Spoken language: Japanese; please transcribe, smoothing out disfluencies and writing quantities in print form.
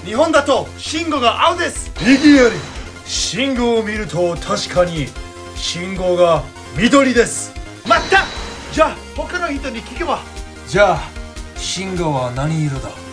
日本だと信号が青です。右より信号を見ると確かに信号が緑です。まった。じゃあ他の人に聞けば。 じゃあ信号は何色だ？